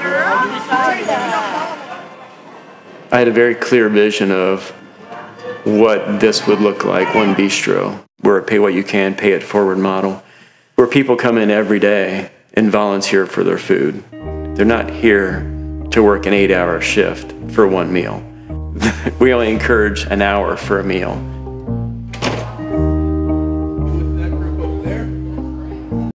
I had a very clear vision of what this would look like, one bistro, where a pay what you can, pay it forward model, where people come in every day and volunteer for their food. They're not here to work an 8-hour shift for one meal. We only encourage an hour for a meal.